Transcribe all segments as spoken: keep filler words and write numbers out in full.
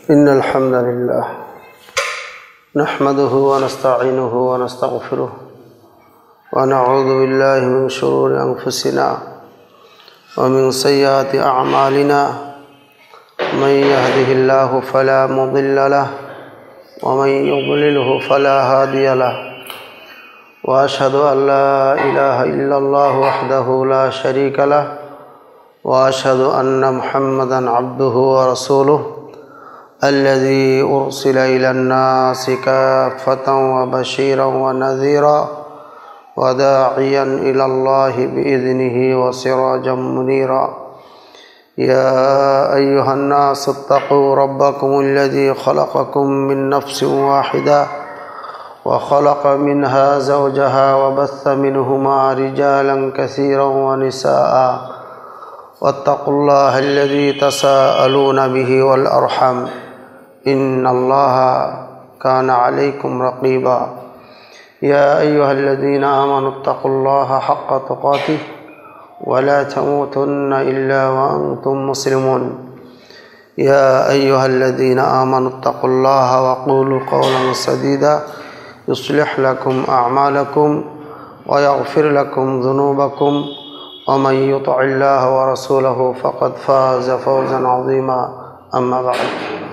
إن الحمد لله نحمده ونستعينه ونستغفره ونعوذ بالله من شرور أنفسنا ومن سيئات أعمالنا من يهده الله فلا مضل له ومن يضلله فلا هادي له وأشهد أن لا إله إلا الله وحده لا شريك له وأشهد أن محمدا عبده ورسوله الذي أرسل إلى الناس كافة وبشيرا ونذيرا وداعيا إلى الله بإذنه وسراجا منيرا يا أيها الناس اتقوا ربكم الذي خلقكم من نفس واحدة وخلق منها زوجها وبث منهما رجالا كثيرا ونساء واتقوا الله الذي تساءلون به والأرحم إن الله كان عليكم رقيبا يا أيها الذين آمنوا اتقوا الله حق تقاته ولا تموتن إلا وأنتم مسلمون يا أيها الذين آمنوا اتقوا الله وقولوا قولا سديدا يصلح لكم أعمالكم ويغفر لكم ذنوبكم ومن يطع الله ورسوله فقد فاز فوزا عظيما أما بعد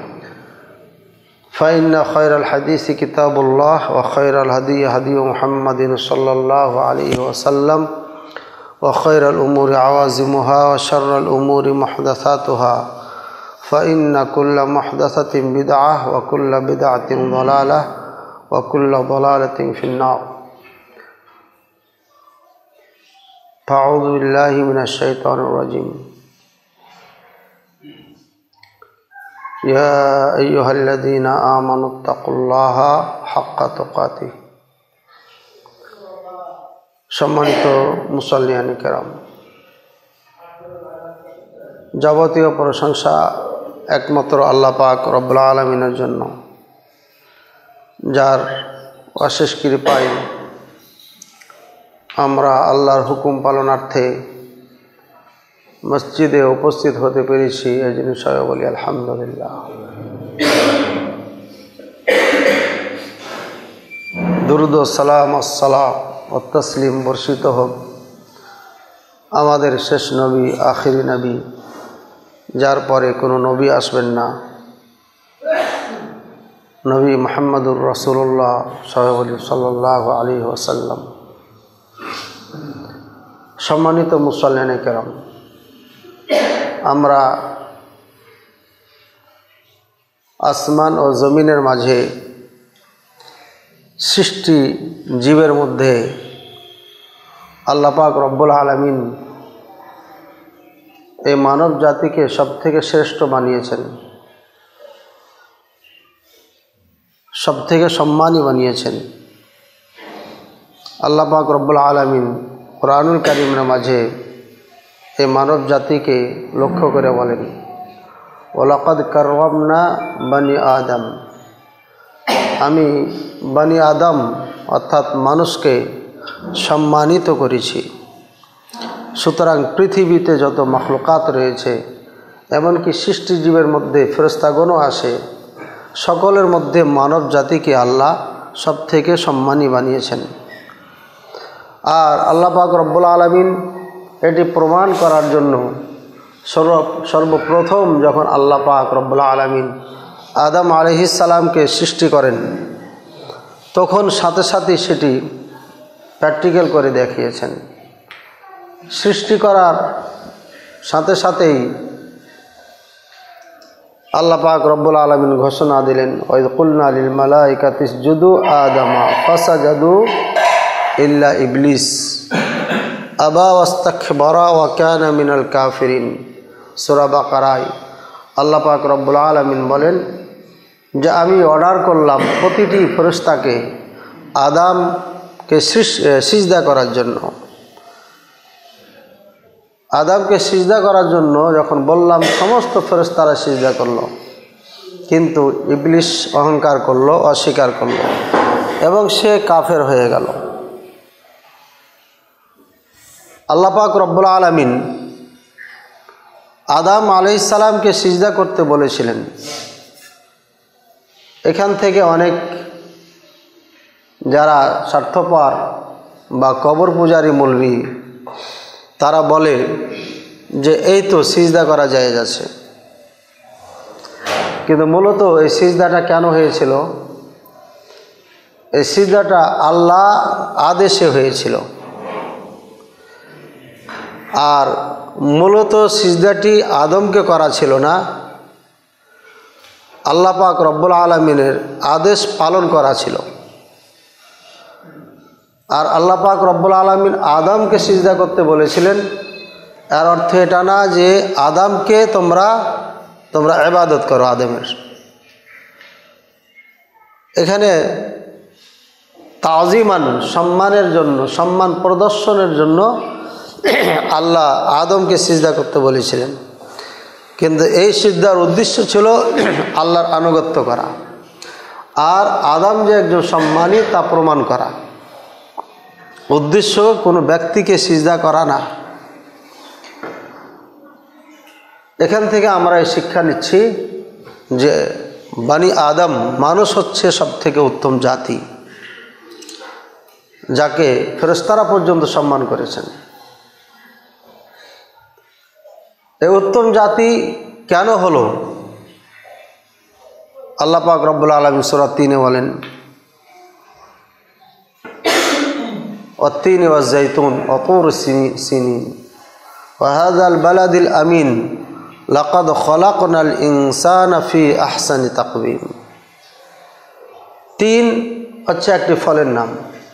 فإن خير الحديث كتاب الله وخير الهدي هدي محمد صلى الله عليه وسلم وخير الأمور عوازمها وشر الأمور محدثاتها فإن كل محدثة بدعة وكل بدعة ضلالة وكل ضلالة في النار أعوذ بالله من الشيطان الرجيم يا أيها الذين آمنوا اتقوا الله حق تقاته সম্মানিত মুসল্লিয়ান কিরাম, যাবতীয় প্রশংসা একমাত্র আল্লাহ পাক রব্বুল আলামিনের জন্য, যার অশেষ কৃপায় আমরা আল্লাহর হুকুম পালনার্থে মসজিদে উপস্থিত হতে পেরেছি। এই জন্য সবাই বলি আলহামদুলিল্লাহ। দুরুদ ও সালাম আসসালাম ও তসলিম বর্ষিত হোক আমাদের শেষ নবী, আখিরি নবী, যার পরে কোনো নবী আসবেন না, নবী মুহাম্মদুর রাসূলুল্লাহ সবাই বলি সাল্লাল্লাহু আলাইহি ওয়াসাল্লাম। সম্মানিত মুসল্লিয়ান কিরাম, আমরা আসমান ও জমিনের মাঝে সৃষ্টি জীবের মধ্যে আল্লাহ পাক রব্বুল আলামিন এই মানব জাতিকে সবথেকে শ্রেষ্ঠ বানিয়েছেন, সবথেকে সম্মানী বানিয়েছেন। আল্লাহ পাক রব্বুল আলামিন কুরআনুল কারীমের মাঝে এই মানব জাতিকে লক্ষ্য করে বলেন, ওয়ালাকাদ কাররামনা বানি আদম, আমি বানি আদম অর্থাৎ মানুষকে সম্মানিত করেছি। সুতরাং পৃথিবীতে যত মাখলুকাত রয়েছে, এমনকি সৃষ্টিজীবের মধ্যে ফেরেশতাগণও আসে, সকলের মধ্যে মানব জাতিকে আল্লাহ সব থেকে সম্মানী বানিয়েছেন। আর আল্লাহ পাক রব্বুল আলামিন এটি প্রমাণ করার জন্য সর্ব সর্বপ্রথম যখন আল্লাহ পাক রব্বুল আলামিন আদম আলাইহিস সালামকে সৃষ্টি করেন, তখন সাথে সাথে সেটি প্র্যাকটিক্যাল করে দেখিয়েছেন। সৃষ্টি করার সাথে সাথেই আল্লাহ পাক রব্বুল আলামিন ঘোষণা দিলেন, ওয়াইদ কুলনা লিল মালাইকাতি ইসজুদু আদামা ফাসাজাদু ইল্লা ইবলিস আবা ওয়াস্তাকবারা ওয়া কানা মিনাল কাফিরিন। সূরা বাকারায় আল্লাহ পাক রব্বুল আলামিন বলেন যে আমি অর্ডার করলাম প্রতিটি ফেরেশতাকে আদমকে সিজদা করার জন্য। আদমকে সিজদা করার জন্য যখন বললাম, সমস্ত ফেরেশতারা সিজদা করলো, কিন্তু ইবলিস অহংকার করলো, অস্বীকার করলো এবং সে কাফের হয়ে গেল। আল্লাহ পাক রব্বুল আলামিন আদম আলাইহিস সালামকে সিজদা করতে বলেছিলেন, এখান থেকে অনেক যারা স্বার্থপর বা কবর পূজারী মৌলবি তারা বলে যে এই তো সিজদা করা জায়েজ আছে, কিন্তু মূলত এই সিজদাটা কেন হয়েছিল? এই সিজদাটা আল্লাহ আদেশে হয়েছিল, আর মূলত সিজদাটি আদমকে করা ছিল না, আল্লাহ পাক রব্বুল আলামিনের আদেশ পালন করা ছিল। আর আল্লাহ পাক রব্বুল আলামিন আদমকে সিজদা করতে বলেছিলেন, এর অর্থ এটা না যে আদমকে তোমরা তোমরা ইবাদত করো আদমের। এখানে তাজিমান সম্মানের জন্য, সম্মান প্রদর্শনের জন্য আল্লাহ আদমকে সিজদা করতে বলেছিলেন, কিন্তু এই সিজদার উদ্দেশ্য ছিল আল্লাহর আনুগত্য করা, আর আদম যে একজন সম্মানী তা প্রমাণ করা। উদ্দেশ্য কোনো ব্যক্তিকে সিজদা করা না। এখান থেকে আমরা এই শিক্ষা নিচ্ছি যে বানি আদম, মানুষ হচ্ছে সব থেকে উত্তম জাতি, যাকে ফেরেশতারা পর্যন্ত সম্মান করেছেন। এই উত্তম জাতি কেন হলো? আল্লাহ পাক রব্বুল আলামিন সূরা তিনে বলেন, ওয়াত-তিন ওয়াজ-জাইতুন ওয়া তুর সিনিন ওয়া হাযাল বালাদিল আমিন লাকাদ খলাকনাল ইনসানা ফি আহসানি তাকওয়িম। তিন হচ্ছে একটি ফলের নাম,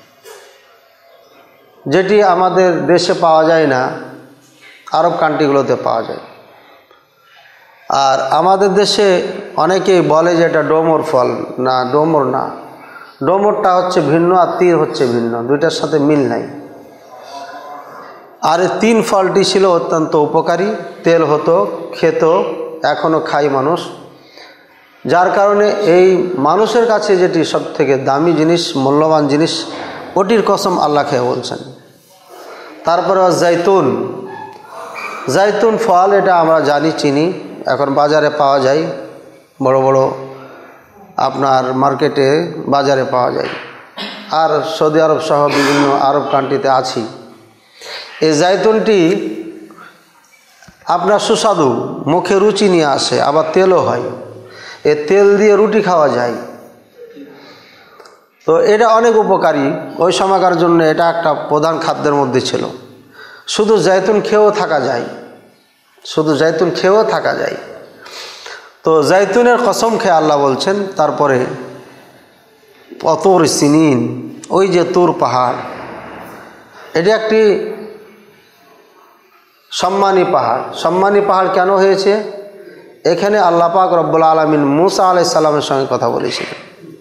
যেটি আমাদের দেশে পাওয়া যায় না, আরব কান্ট্রিগুলোতে পাওয়া যায়। আর আমাদের দেশে অনেকেই বলে যে এটা ডোমর ফল, না ডোমর না, ডোমরটা হচ্ছে ভিন্ন আর তীর হচ্ছে ভিন্ন, দুইটার সাথে মিল নাই। আর এই তিন ফলটি ছিল অত্যন্ত উপকারী, তেল হতো, খেত, এখনও খাই মানুষ, যার কারণে এই মানুষের কাছে যেটি সব থেকে দামি জিনিস, মূল্যবান জিনিস, ওটির কসম আল্লাহ খেয়ে বলছেন। তারপরে জাইতুন, জাইতুন ফল, এটা আমরা জানি, চিনি, এখন বাজারে পাওয়া যায়, বড় বড় আপনার মার্কেটে বাজারে পাওয়া যায়, আর সৌদি আরব সহ বিভিন্ন আরব কান্ট্রিতে আছি। এই জাইতুনটি আপনার সুস্বাদু, মুখে রুচি নিয়ে আসে, আবার তেলও হয়, এ তেল দিয়ে রুটি খাওয়া যায়। তো এটা অনেক উপকারী, ওই সময়কার জন্য এটা একটা প্রধান খাদ্যের মধ্যে ছিল। শুধু জাইতুন খেয়েও থাকা যায়, শুধু জাইতুন খেয়েও থাকা যায়। তো জাইতুনের কসম খেয়ে আল্লাহ বলছেন। তারপরে তুর সিনিন, ওই যে তুর পাহাড়, এটি একটি সম্মানী পাহাড়। সম্মানী পাহাড় কেন হয়েছে? এখানে আল্লাহ পাক রব্বুল আলামিন মূসা আলাইহিস সালামের সঙ্গে কথা বলেছিলেন,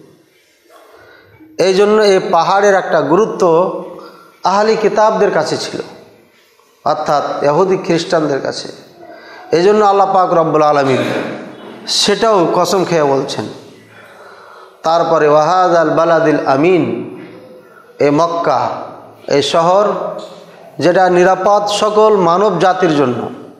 এই জন্য এই পাহাড়ের একটা গুরুত্ব আহলি কিতাবদের কাছে ছিল, অর্থাৎ ইহুদি খ্রিস্টানদের কাছে। এই জন্য আল্লাহ পাক রব্বুল আলামিন সেটাও কসম খেয়ে বলছেন। তারপরে ওয়াহাদাল বালাদিল আমিন, এই মক্কা, এই শহর যেটা নিরাপদ সকল মানব জাতির জন্য,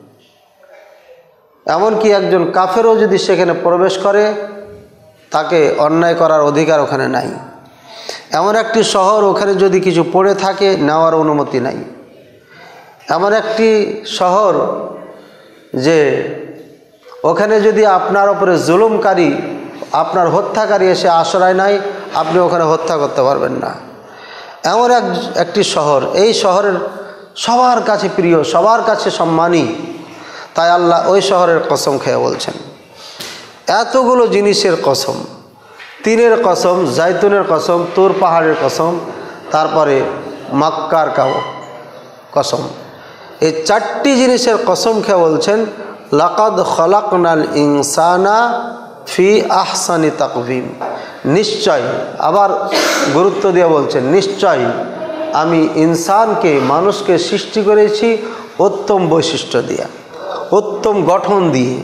এমনকি একজন কাফেরও যদি সেখানে প্রবেশ করে তাকে অন্যায় করার অধিকার ওখানে নাই। এমন একটি শহর, ওখানে যদি কিছু পড়ে থাকে নেওয়ার অনুমতি নাই। এমন একটি শহর যে ওখানে যদি আপনার উপরে জুলুমকারী, আপনার হত্যাকারী এসে আশ্রয় নেয়, আপনি ওখানে হত্যা করতে পারবেন না। এমন এক একটি শহর, এই শহরের সবার কাছে প্রিয়, সবার কাছে সম্মানী, তাই আল্লাহ ওই শহরের কসম খেয়ে বলছেন। এতগুলো জিনিসের কসম, তিনের কসম, জাইতুনের কসম, তুর পাহাড়ের কসম, তারপরে মক্কার কসম, এই চারটি জিনিসের কসম খেয়ে বলছেন লাকাদ খলাকনাল ইনসানা ফি আহসানি তাকওয়িম। নিশ্চয়, আবার গুরুত্ব দিয়ে বলছেন, নিশ্চয় আমি ইনসানকে, মানুষকে সৃষ্টি করেছি উত্তম বৈশিষ্ট্য দিয়ে, উত্তম গঠন দিয়ে।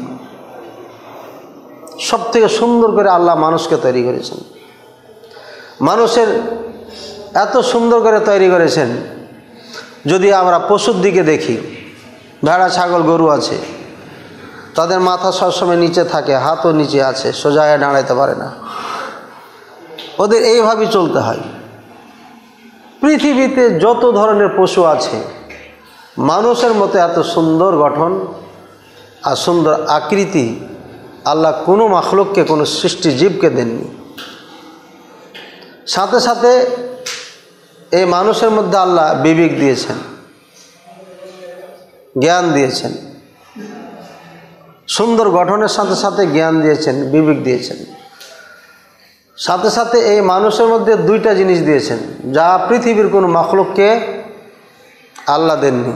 সব থেকে সুন্দর করে আল্লাহ মানুষকে তৈরি করেছেন। মানুষের এত সুন্দর করে তৈরি করেছেন, যদি আমরা পশুর দিকে দেখি, ভেড়া, ছাগল, গরু আছে, তাদের মাথা সবসময় নিচে থাকে, হাতও নিচে আছে, সোজা হয়ে দাঁড়াইতে পারে না। ওদের এইভাবেই চলতে হয়। পৃথিবীতে যত ধরনের পশু আছে মানুষের মতো এত সুন্দর গঠন আর সুন্দর আকৃতি আল্লাহ কোনো মাখলুককে, কোনো সৃষ্টি জীবকে দেননি। সাথে সাথে এই মানুষের মধ্যে আল্লাহ বিবেক দিয়েছেন, জ্ঞান দিয়েছেন। সুন্দর গঠনের সাথে সাথে জ্ঞান দিয়েছেন, বিবেক দিয়েছেন। সাথে সাথে এই মানুষের মধ্যে দুইটা জিনিস দিয়েছেন যা পৃথিবীর কোনো মাখলুককে আল্লাহ দেননি।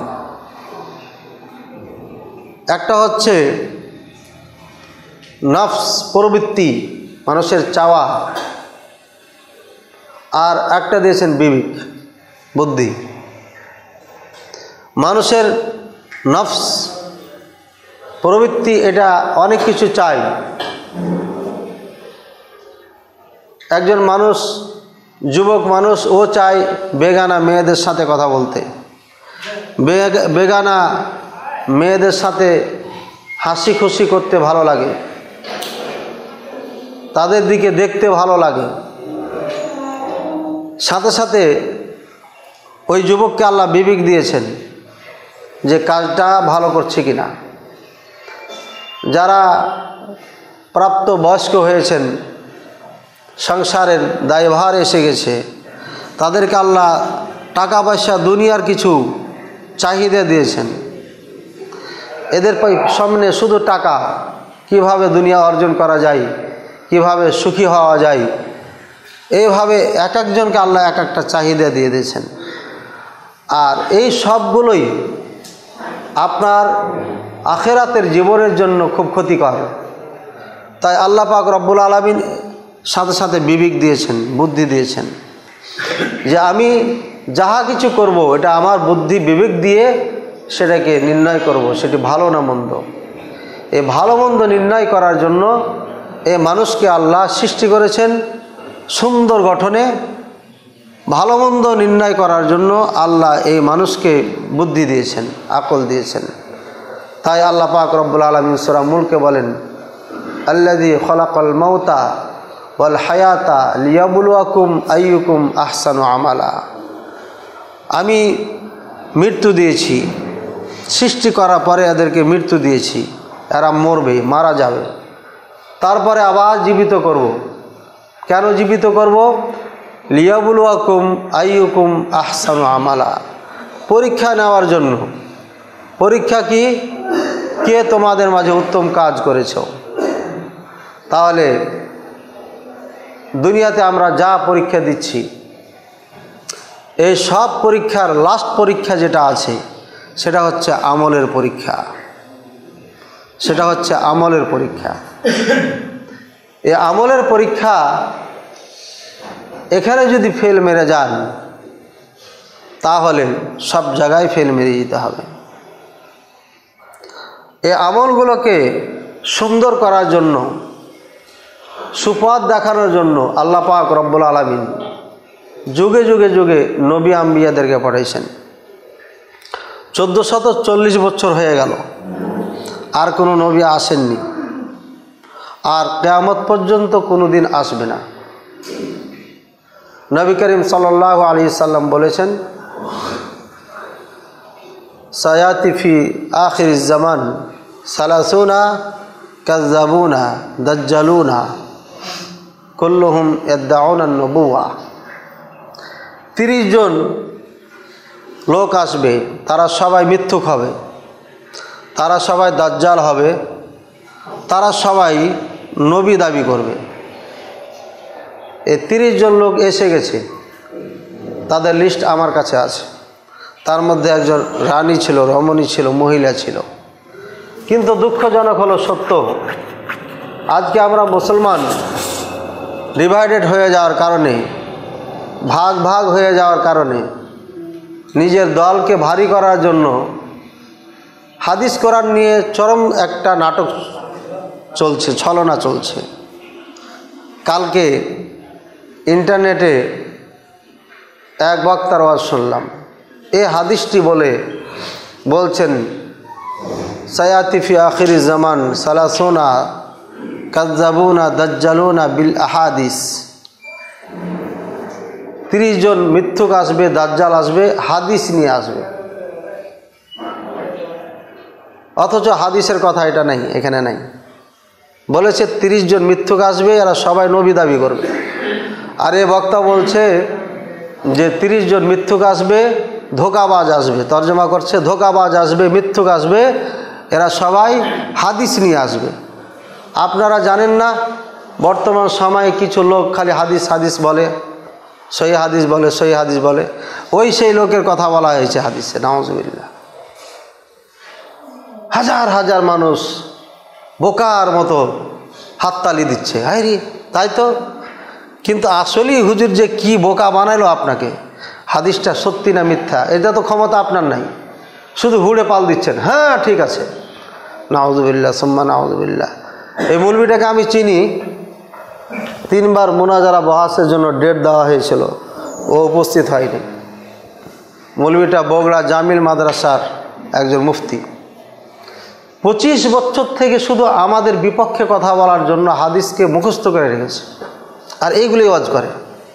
একটা হচ্ছে নফস, প্রবৃত্তি, মানুষের চাওয়া, আর একটা দিয়েছেন বিবেক, বুদ্ধি। মানুষের নফস, প্রবৃত্তি, এটা অনেক কিছু চাই। একজন মানুষ, যুবক মানুষ, ও চায় বেগানা মেয়েদের সাথে কথা বলতে, বেগানা মেয়েদের সাথে হাসি খুশি করতে ভালো লাগে, তাদের দিকে দেখতে ভালো লাগে। সাথে সাথে ওই যুবককে আল্লাহ বিবেক দিয়েছেন যে কাজটা ভালো করছে কিনা। যারা প্রাপ্ত বয়স্ক হয়েছেন, সংসারের দায়ভার এসে গেছে, তাদেরকে আল্লাহ টাকা পয়সা, দুনিয়ার কিছু চাহিদা দিয়েছেন। এদের সামনে শুধু টাকা, কিভাবে দুনিয়া অর্জন করা যায়, কিভাবে সুখী হওয়া যায়, এইভাবে এক একজনকে আল্লাহ এক একটা চাহিদা দিয়ে দিয়েছেন। আর এই সবগুলোই আপনার আখেরাতের জীবনের জন্য খুব ক্ষতিকর। তাই আল্লাহ পাক রব্বুল আলামিন সাথে সাথে বিবেক দিয়েছেন, বুদ্ধি দিয়েছেন যে আমি যাহা কিছু করব এটা আমার বুদ্ধি বিবেক দিয়ে সেটাকে নির্ণয় করব, সেটি ভালো না মন্দ। এই ভালো মন্দ নির্ণয় করার জন্য এই মানুষকে আল্লাহ সৃষ্টি করেছেন সুন্দর গঠনে। ভালো মন্দ নির্ণয় করার জন্য আল্লাহ এই মানুষকে বুদ্ধি দিয়েছেন, আকল দিয়েছেন। তাই আল্লাহ পাক রব্বুল আলামিন সূরা মুলকে বলেন, আল্লাযী খলাকাল মাউতা ওয়াল হায়াতা লিয়াবলুয়াকুম আইয়ুকুম আহসানু আমালা। আমি মৃত্যু দিয়েছি, সৃষ্টি করার পরে এদেরকে মৃত্যু দিয়েছি, এরা মরবে, মারা যাবে, তারপরে আবার জীবিত করব। কেন জীবিত করব? লিয়াবলুয়াকুম আইয়ুকুম আহসানু আমালা, পরীক্ষা নেওয়ার জন্য। পরীক্ষা কি? কে তোমাদের মাঝে উত্তম কাজ করেছ। তাহলে দুনিয়াতে আমরা যা পরীক্ষা দিচ্ছি, এই সব পরীক্ষার লাস্ট পরীক্ষা যেটা আছে সেটা হচ্ছে আমলের পরীক্ষা। সেটা হচ্ছে আমলের পরীক্ষা। এই আমলের পরীক্ষা, এখানে যদি ফেল মেরে যান তাহলে সব জায়গায় ফেল মেরে যেতে হবে। এই আমলগুলোকে সুন্দর করার জন্য, সুপথ দেখানোর জন্য আল্লাহ পাক রব্বুল আলামিন যুগে যুগে যুগে নবী আম্বিয়াদেরকে পাঠাইছেন। চোদ্দো শত চল্লিশ বছর হয়ে গেল, আর কোনো নবী আসেননি, আর কিয়ামত পর্যন্ত কোনো দিন আসবে না। নবী করিম সাল্লাল্লাহু আলাইহি সাল্লাম বলেছেন, সায়াতি ফি আখিরিজ জামান সালাসুনা কাযযাবুনা দাজ্জালুনা কুল্লুহুম ইয়াদউনা আন-নবুওয়া। তিরিশ জন লোক আসবে, তারা সবাই মিথ্যুক হবে, তারা সবাই দাজ্জাল হবে, তারা সবাই নবী দাবি করবে। এই তিরিশ জন লোক এসে গেছে, তাদের লিস্ট আমার কাছে আছে। তার মধ্যে একজন রানী ছিল, রমণী ছিল, মহিলা ছিল। কিন্তু দুঃখজনক হলো সত্য, আজকে আমরা মুসলমান ডিভাইডেড হয়ে যাওয়ার কারণে, ভাগ ভাগ হয়ে যাওয়ার কারণে, নিজের দলকে ভারী করার জন্য হাদিস কোরআন নিয়ে চরম একটা নাটক চলছে, ছলনা চলছে। কালকে ইন্টারনেটে এক বক্তার ওয়াজ শুনলাম, এই হাদিসটি বলে বলছেন, সায়াতি ফি আখিরিজ জামান সালাসুনা কাযযাবুনা দাজ্জালুনা বিল আহাদিস তিরিশ জন মিথ্যুক আসবে, দাজ্জাল আসবে, হাদিস নিয়ে আসবে। অথচ হাদিসের কথা এটা নাই, এখানে নাই। বলেছে তিরিশ জন মিথ্যুক আসবে, এরা সবাই নবী দাবি করবে। আর এ বক্তা বলছে যে তিরিশ জন মিথ্যুক আসবে, ধোঁকাবাজ আসবে, তর্জমা করছে ধোঁকাবাজ আসবে, মিথ্যুক আসবে, এরা সবাই হাদিস নিয়ে আসবে। আপনারা জানেন না বর্তমান সময়ে কিছু লোক খালি হাদিস হাদিস বলে, সহি হাদিস বলে, সহি হাদিস বলে, ওই সেই লোকের কথা বলা হয়েছে হাদিসে। নাউজুবিল্লাহ। হাজার হাজার মানুষ বোকার মতো হাততালি দিচ্ছে, হায় রে তাই তো। কিন্তু আসলেই হুজুর যে কি বোকা বানাইলো আপনাকে, হাদিসটা সত্যি না মিথ্যা এটা তো ক্ষমতা আপনার নাই, শুধু হুড়ে পাল দিচ্ছেন, হ্যাঁ ঠিক আছে। নাউজুবিল্লাহ সুম্মা নাউজুবিল্লাহ। এই মৌলবীটাকে আমি চিনি, তিনবার মুনাজারা বহাসের জন্য ডেট দেওয়া হয়েছিল, ও উপস্থিত হয়নি। মৌলবীটা বগুড়া জামিল মাদ্রাসার একজন মুফতি। পঁচিশ বছর থেকে শুধু আমাদের বিপক্ষে কথা বলার জন্য হাদিসকে মুখস্থ করে রেখেছে, আর এইগুলি ওয়াজ করে।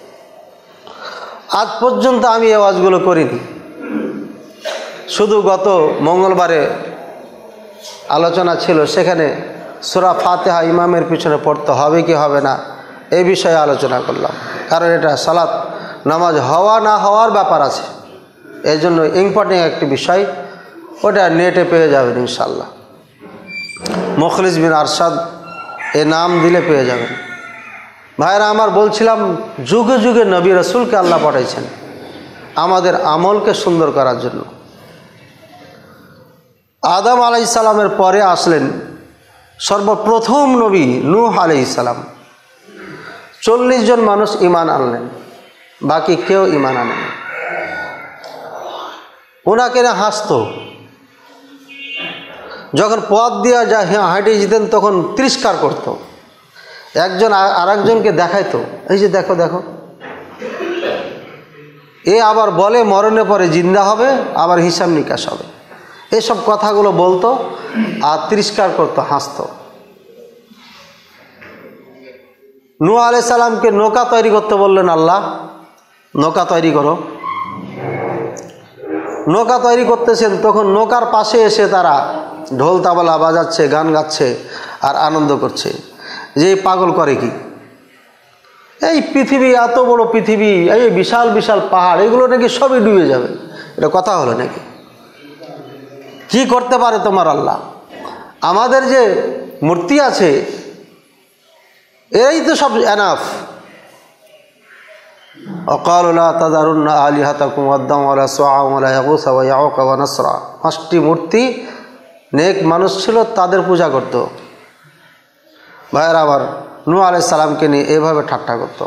আজ পর্যন্ত আমি এই ওয়াজগুলো করিনি। শুধু গত মঙ্গলবারে আলোচনা ছিল, সেখানে সূরা ফাতিহা ইমামের পিছনে পড়তে হবে কি হবে না এই বিষয়ে আলোচনা করলাম। কারণ এটা সালাত নামাজ হওয়া না হওয়ার ব্যাপার আছে, এই জন্য ইম্পর্টেন্ট একটি বিষয়, ওটা নেটে পেয়ে যাবেন ইনশাল্লাহ। মুখলিস বিন আরশাদ এ নাম দিলে পেয়ে যাবেন। ভাইরা আমার, বলছিলাম যুগে যুগে নবী রাসূলকে আল্লাহ পাঠাইছেন আমাদের আমলকে সুন্দর করার জন্য। আদম আলাইহিস সালামের পরে আসলেন সর্বপ্রথম নবী নূহ আলাইহিস সালাম। চল্লিশ জন মানুষ ঈমান আনলেন, বাকি কেউ ঈমান আনেন। ওনাকে না হাসতো, যখন পথ দিয়ে যা হাঁটে যেতেন তখন তিরস্কার করত। একজন আর একজনকে দেখাইতো, এই যে দেখো দেখো। এ আবার বলে মরণে পরে জিন্দা হবে, আবার হিসাব নিকাশ হবে, এসব কথাগুলো বলতো আর তিরস্কার করতো, হাসতো। নূহ আলাইহিস সালামকে নৌকা তৈরি করতে বললেন আল্লাহ, নৌকা তৈরি করো। নৌকা তৈরি করতেছেন, তখন নৌকার পাশে এসে তারা ঢোল তাবলা বাজাচ্ছে, গান গাচ্ছে আর আনন্দ করছে। যে পাগল করে কি, এই পৃথিবী এত বড় পৃথিবী, এই বিশাল বিশাল পাহাড়, এগুলো নাকি সবই ডুবে যাবে, এটা কথা হলো নাকি? কি করতে পারে তোমার আল্লাহ? আমাদের যে মূর্তি আছে এই তো সব এনাফ। وقالوا لا تذرن آلهتكم ودا ولا سواعا ولا يغوث ويعوق ونسرا। পাঁচটি মূর্তি নেক মানুষ ছিল, তাদের পূজা করত। ভাইয়েরা আবার নূহ আলাইহিস সালামকে নিয়ে এভাবে ঠাট্টা করত।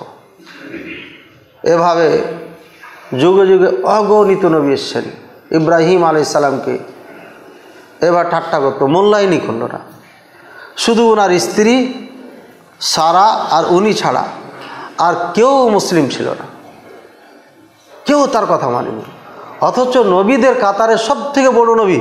এভাবে যুগে যুগে অগণিত নবী এসেছেন। ইব্রাহিম আলাইহিস সালামকে এবার ঠাট্টা করত, মূল্যায়নই করল না। শুধু ওনার স্ত্রী সারা আর উনি ছাড়া আর কেউ মুসলিম ছিল না, কেউ তার কথা মানেনি। অথচ নবীদের কাতারে সব থেকে বড় নবী,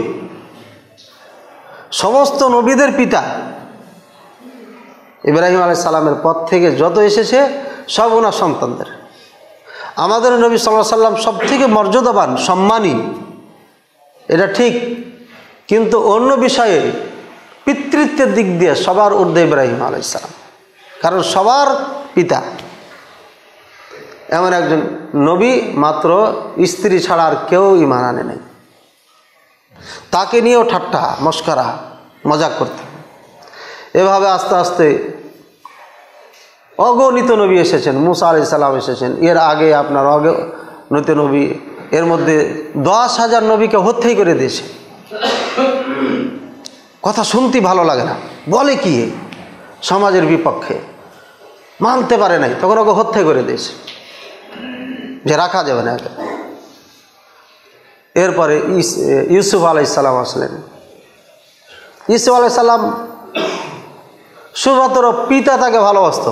সমস্ত নবীদের পিতা ইব্রাহিম আলাইহিস সালামের পর থেকে যত এসেছে সব ওনার সন্তানদের। আমাদের নবী সাল্লাল্লাহু আলাইহি সাল্লাম সব থেকে মর্যাদাবান, সম্মানী, এটা ঠিক, কিন্তু অন্য বিষয়ে পিতৃত্বের দিক দিয়ে সবার ঊর্ধ্বে ইব্রাহিম আলাইহিস সালাম, কারণ সবার পিতা। এমন একজন নবী মাত্র স্ত্রী ছাড়া আর কেউ ঈমান আনে নাই। তাকে নিয়েও ঠাট্টা মস্করা মজাক করতে। এভাবে আস্তে আস্তে অগণিত নবী এসেছেন। মুসা আলাইহিস সালাম এসেছেন, এর আগে আপনার অগণিত নবী, এর মধ্যে দশ হাজার নবীকে হত্যাই করে দিয়েছে। কথা শুনতে ভালো লাগে না, বলে কি সমাজের বিপক্ষে, মানতে পারে নাই, তখন ওকে হত্যা করে দিয়েছে যে রাখা যাবে না। এরপরে ইউসুফ আলাইহিস সালাম আসলেন। ইউসুফ আলাইহিস সালাম শুধুমাত্র পিতা তাকে ভালোবাসত,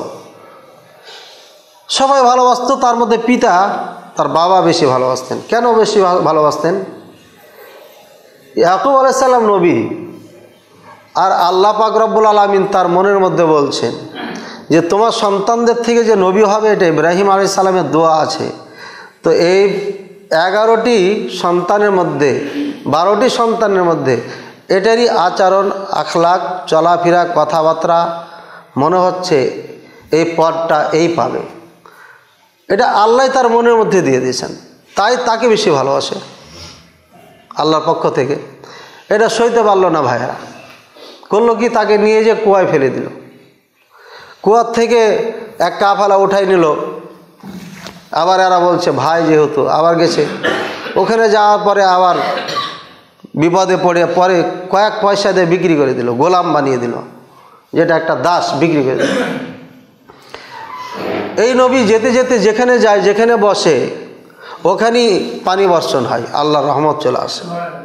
সবাই ভালোবাসত, তার মধ্যে পিতা তার বাবা বেশি ভালোবাসতেন। কেন বেশি ভালোবাসতেন? ইয়াকুব আলাইহিস সালাম নবী, আর আল্লাহ পাক রব্বুল আলামিন তার মনের মধ্যে বলছেন যে তোমার সন্তানদের থেকে যে নবী হবে এটা ইব্রাহিম আলাইহিস সালামের দোয়া আছে, তো এই এগারোটি সন্তানের মধ্যে বারোটি সন্তানের মধ্যে এটারই আচরণ আখলাক চলাফেরা কথাবার্তা মনে হচ্ছে এই পথটা এই পাবে, এটা আল্লাহ তার মনের মধ্যে দিয়ে দিয়েছেন, তাই তাকে বেশি ভালোবাসে আল্লাহর পক্ষ থেকে। এটা সইতে পারল না ভাইয়েরা, করলো কি, তাকে নিয়ে যে কুয়ায় ফেলে দিল। কুয়ার থেকে এক কাফালা উঠাই নিল, আবার এরা বলছে ভাই যেহেতু আবার গেছে, ওখানে যাওয়ার পরে আবার বিপদে পড়ে পরে কয়েক পয়সা দিয়ে বিক্রি করে দিল, গোলাম বানিয়ে দিল, যেটা একটা দাস বিক্রি করে দিল। এই নবী যেতে যেতে যেখানে যায়, যেখানে বসে, ওখানেই পানি বর্ষণ হয়, আল্লাহর রহমত চলে আসে।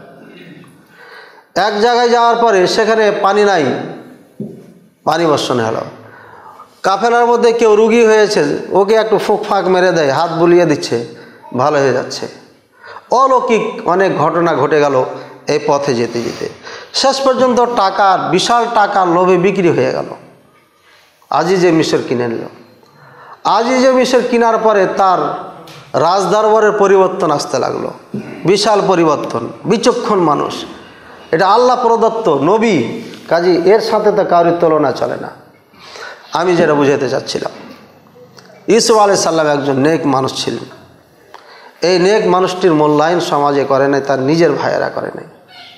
এক জায়গায় যাওয়ার পরে সেখানে পানি নাই, পানি বর্ষণ হলো। কাফেলার মধ্যে কেউ রুগী হয়েছে, ওকে একটু ফুক ফাঁক মেরে দেয়, হাত বুলিয়ে দিচ্ছে, ভালো হয়ে যাচ্ছে। অলৌকিক অনেক ঘটনা ঘটে গেল এই পথে যেতে যেতে। শেষ পর্যন্ত টাকার বিশাল টাকার লোভে বিক্রি হয়ে গেল, আজিজে মিশর কিনে নিল। আজিজে মিশর কেনার পরে তার রাজদরবারের পরিবর্তন আসতে লাগলো, বিশাল পরিবর্তন, বিচক্ষণ মানুষ, এটা আল্লাহ প্রদত্ত নবী, কাজী এর সাথে তো কারোর তুলনা চলে না। আমি যেটা বুঝাতে চাচ্ছিলাম, ইউসুফ আলাইহিস সালাম একজন নেক মানুষ ছিলেন। এই নেক মানুষটির মূল্যায়ন সমাজে করে নাই, তার নিজের ভাইয়েরা করে নাই।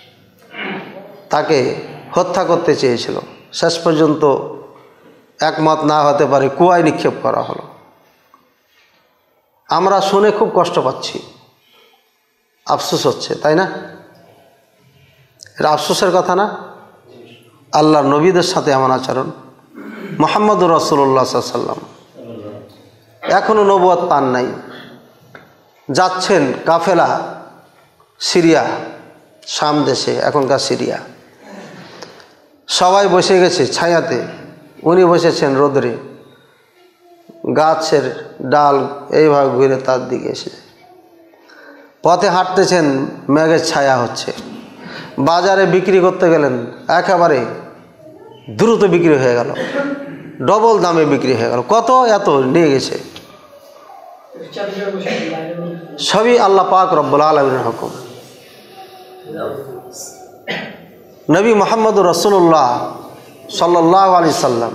তাকে হত্যা করতে চেয়েছিল, শেষ পর্যন্ত একমত না হতে পারে কুয়ায় নিক্ষেপ করা হলো। আমরা শুনে খুব কষ্ট পাচ্ছি, আফসোস হচ্ছে, তাই না? এটা আফসোসের কথা না? আল্লাহর নবীদের সাথে এমন আচরণ। মুহাম্মদুর রাসূলুল্লাহ সাল্লাল্লাহু আলাইহি ওয়াসাল্লাম এখনও নবুয়ত পান নাই, যাচ্ছেন কাফেলা সিরিয়া, শাম দেশে, এখনকার সিরিয়া। সবাই বসে গেছে ছায়াতে, উনি বসেছেন রোদরে, গাছের ডাল এইভাবে ঘুরে তার দিকে এসে। পথে হাঁটতেছেন, মেঘের ছায়া হচ্ছে। বাজারে বিক্রি করতে গেলেন, একেবারে দ্রুত বিক্রি হয়ে গেল, ডবল দামে বিক্রি হয়ে গেল। কত? এত নিয়ে গেছে। সবই আল্লাহ পাক রব্বুল আলামিনের হুকুম। নবী মুহাম্মদুর রাসূলুল্লাহ সাল্লাল্লাহু আলাইহি সাল্লাম,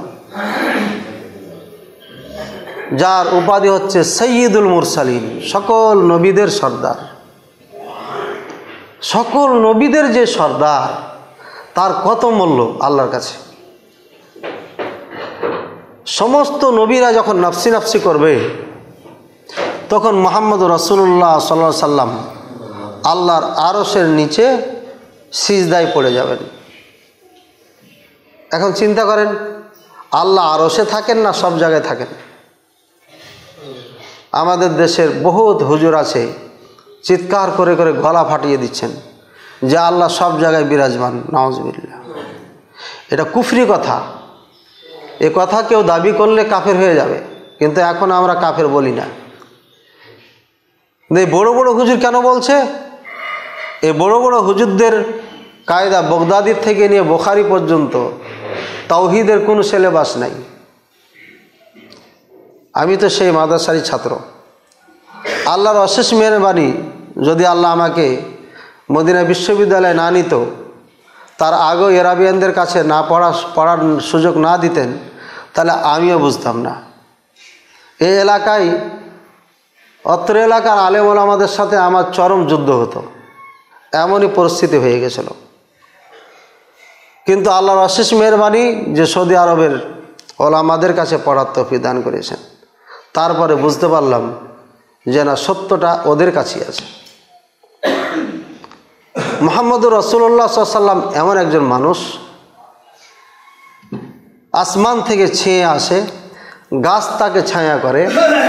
যার উপাধি হচ্ছে সাইয়্যিদুল মুরসালিন, সকল নবীদের সর্দার, সকল নবীদের যে সর্দার, তার কত মূল্য আল্লাহর কাছে। সমস্ত নবীরা যখন নাফসি নাফসি করবে, তখন মুহাম্মদুর রাসূলুল্লাহ সাল্লাল্লাহু আলাইহি সাল্লাম আল্লাহর আরশের নিচে সিজদায় পড়ে যাবেন। এখন চিন্তা করেন, আল্লাহ আরশে থাকেন না সব জায়গায় থাকেন? আমাদের দেশের বহুত হুজুর আছে, চিৎকার করে করে গলা ফাটিয়ে দিচ্ছেন যে আল্লাহ সব জায়গায় বিরাজমান। নাউজুবিল্লাহ, এটা কুফরি কথা। এ কথা কেউ দাবি করলে কাফের হয়ে যাবে, কিন্তু এখন আমরা কাফের বলি না। এই বড় বড় হুজুর কেন বলছে? এই বড় বড় হুজুরদের কায়দা বগদাদির থেকে নিয়ে বুখারী পর্যন্ত তাওহীদের কোনো সিলেবাস নাই। আমি তো সেই মাদ্রাসারই ছাত্র। আল্লাহর অশেষ মেহেরবানি, যদি আল্লাহ আমাকে মদিনা বিশ্ববিদ্যালয়ে না নিত, তার আগেও এরাবিয়ানদের কাছে না পড়া পড়ার সুযোগ না দিতেন, তাহলে আমিও বুঝতাম না। এই এলাকায়, অত্র এলাকার আলেম ওলামাদের সাথে আমার চরম যুদ্ধ হতো, এমনই পরিস্থিতি হয়ে গেছিল। কিন্তু আল্লাহর অশেষ মেহেরবানি যে সৌদি আরবের ওলামাদের কাছে পড়ার তৌফিক দান করেছেন, তারপরে বুঝতে পারলাম যে না, সত্যটা ওদের কাছেই আছে। মুহাম্মদুর রাসূলুল্লাহ সাল্লাল্লাহু আলাইহি সাল্লাম এমন একজন মানুষ, আসমান থেকে ছেয়ে আসে, গাছ তাকে ছায়া করে,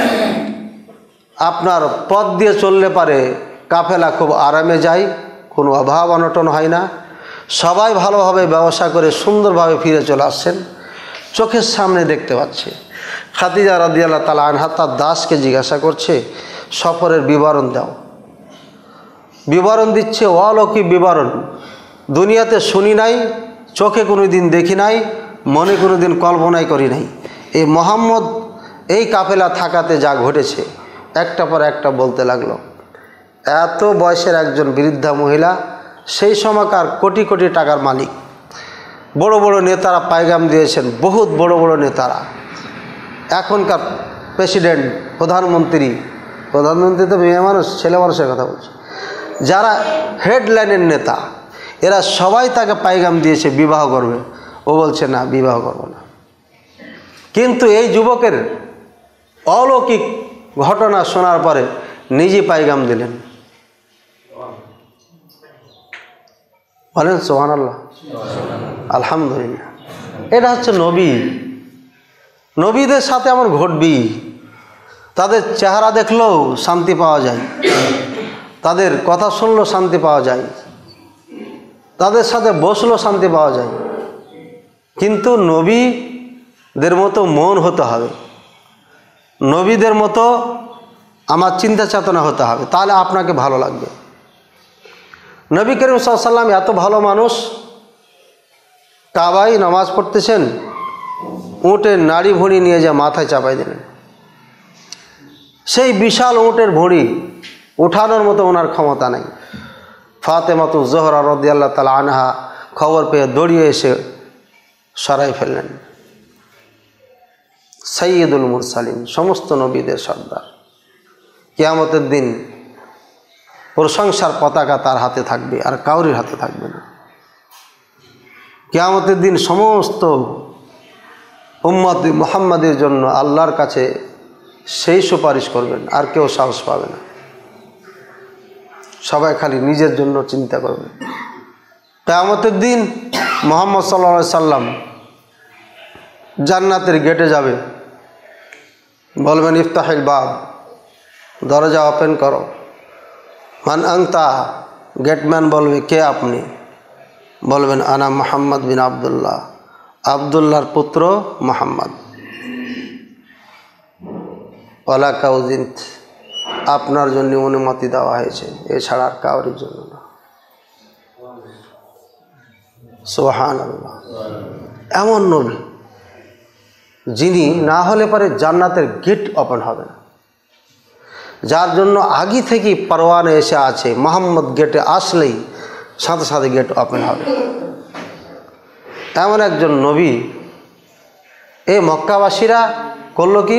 আপনার পথ দিয়ে চললে পারে কাফেলা খুব আরামে যায়, কোনো অভাব অনটন হয় না, সবাই ভালোভাবে ব্যবসা করে সুন্দরভাবে ফিরে চলে আসছেন, চোখের সামনে দেখতে পাচ্ছে। খাদিজা রাদিয়াল্লাহু তাআলা আনহা তার দাসকে জিজ্ঞাসা করছে, সফরের বিবরণ দাও। বিবরণ দিচ্ছে, অলৌকিক বিবরণ, দুনিয়াতে শুনি নাই, চোখে কোনো দিন দেখি নাই, মনে কোনো দিন কল্পনাই করি নাই। এই মুহাম্মদ এই কাফেলা থাকাতে যা ঘটেছে, একটা পর একটা বলতে লাগলো। এত বয়সের একজন বৃদ্ধা মহিলা, সেই সময়কার কোটি কোটি টাকার মালিক, বড় বড় নেতারা পায়গাম দিয়েছেন, বহুত বড় বড় নেতারা, এখনকার প্রেসিডেন্ট, প্রধানমন্ত্রী, প্রধানমন্ত্রী তো মেয়ে মানুষ, ছেলে মানুষের কথা বলছে, যারা হেডলাইনের নেতা, এরা সবাই তাকে পায়গাম দিয়েছে বিবাহ করবে। ও বলছে না, বিবাহ করব না। কিন্তু এই যুবকের অলৌকিক ঘটনা শোনার পরে নিজে পায়গাম দিলেন। বলেন সুবহানাল্লাহ, আলহামদুলিল্লাহ। এটা হচ্ছে নবী। নবীদের সাথে আমার ঘটবি। তাদের চেহারা দেখলেও শান্তি পাওয়া যায়, তাদের কথা শুনলেও শান্তি পাওয়া যায়, তাদের সাথে বসলেও শান্তি পাওয়া যায়। কিন্তু নবীদের মতো মন হতে হবে, নবীদের মতো আমার চিন্তা চেতনা হতে হবে, তাহলে আপনাকে ভালো লাগবে। নবী করিম সাল্লাল্লাহু আলাইহি ওয়াসাল্লাম এত ভালো মানুষ, কাবায় নামাজ পড়তেছেন, উটের নাড়ি ভুঁড়ি নিয়ে যা মাথায় চাপাই দিলেন। সেই বিশাল উটের ভুঁড়ি উঠানোর মতো ওনার ক্ষমতা নাই। ফাতেমাতু জোহরা রাদিয়াল্লাহু তাআলা আনহা খবর পেয়ে দৌড়িয়ে এসে সরাই ফেললেন। সাইয়্যিদুল মুরসালিন, সমস্ত নবীদের সর্দার, কিয়ামতের দিন প্রশংসার পতাকা তার হাতে থাকবে, আর কাউরির হাতে থাকবে না। কিয়ামতের দিন সমস্ত উম্মত মুহাম্মাদের জন্য আল্লাহর কাছে সেই সুপারিশ করবেন, আর কেউ সাহস পাবে না। সবাই খালি নিজের জন্য চিন্তা করবে। কিয়ামতের দিন মুহাম্মদ সাল্লাল্লাহু আলাইহি সাল্লাম জান্নাতের গেটে যাবে, বলবেন ইফতাহিল বাব, দরজা ওপেন করো। মান আনতা, গেটম্যান বলবে কে আপনি? বলবেন আনা মুহাম্মদ বিন আবদুল্লাহ, আবদুল্লাহর পুত্র মুহাম্মদ। ওয়ালা কাউজিন্ত, আপনার জন্য অনুমতি দেওয়া হয়েছে, এছাড়া আর কাউরির জন্য না। সুবহানাল্লাহ। এমন নবী যিনি না হলে পরে জান্নাতের গেট ওপেন হবে না, যার জন্য আগে থেকেই পরওয়ানা এসে আছে, মুহাম্মদ গেটে আসলেই সাথে সাথে গেট ওপেন হবে। এমন একজন নবী। এই মক্কাবাসীরা করলো কি?